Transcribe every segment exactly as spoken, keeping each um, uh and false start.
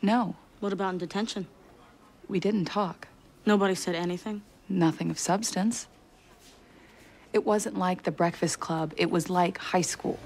No. What about in detention? We didn't talk. Nobody said anything? Nothing of substance. It wasn't like the Breakfast Club. It was like high school.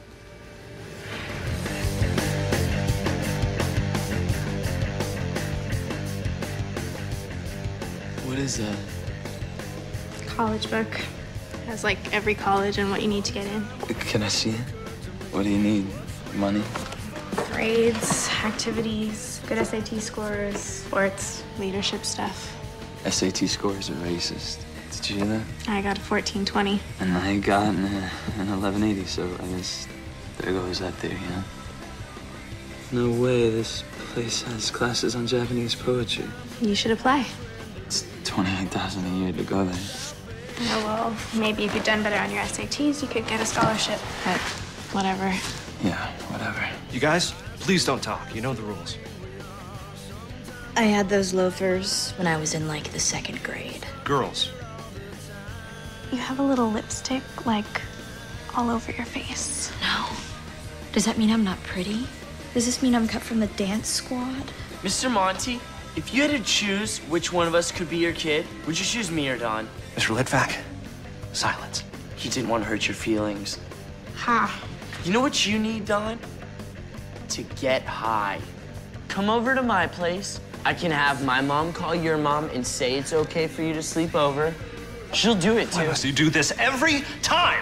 What is that? College book. Has like every college and what you need to get in. Can I see it? What do you need? Money? Grades, activities, good S A T scores, sports, leadership stuff. S A T scores are racist. Did you hear that? I got a fourteen twenty. And I got an, uh, an eleven eighty, so I guess there goes that theory, huh? No way, this place has classes on Japanese poetry. You should apply. It's twenty-eight thousand a year to go there. Oh, well, maybe if you'd done better on your S A Ts, you could get a scholarship, but whatever. Yeah, whatever. You guys, please don't talk. You know the rules. I had those loafers when I was in, like, the second grade. Girls. You have a little lipstick, like, all over your face. No. Does that mean I'm not pretty? Does this mean I'm cut from the dance squad? Mister Monty, if you had to choose which one of us could be your kid, would you choose me or Don? Mister Litvak, silence. He didn't want to hurt your feelings. Ha. You know what you need, Don? To get high. Come over to my place. I can have my mom call your mom and say it's okay for you to sleep over. She'll do it, too. Why must you do this every time?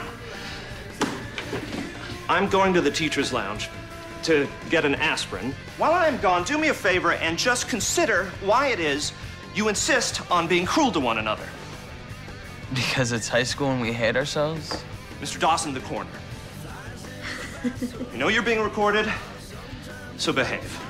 I'm going to the teacher's lounge to get an aspirin. While I'm gone, do me a favor and just consider why it is you insist on being cruel to one another. Because it's high school and we hate ourselves? Mister Dawson, the corner. You know you're being recorded, so behave.